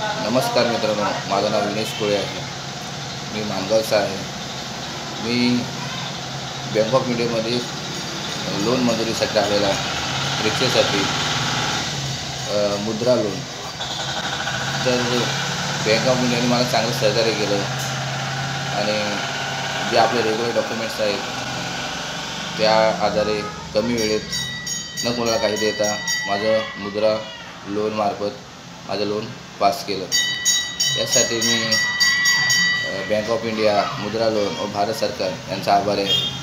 नमस्कार मित्रांनो, माझं नाव विनेश कोळे आहे. मी मानगावचा आहे. मी बँक ऑफ इंडियामध्ये लोन मंजुरीसाठी आलेला आहे, रिक्षेसाठी मुद्रा लोन. तर बँक ऑफ इंडियाने मला चांगलं सहकार्य केलं आणि जे आपले रेग्युलर डॉक्युमेंट्स आहेत त्या आधारे कमी वेळेत न कोणाला काही देता माझं मुद्रा लोनमार्फत माझं लोन पास केलं. यासाठी मी bank of India, Mudra loan व भारत सरकार यांचा आभार आहे.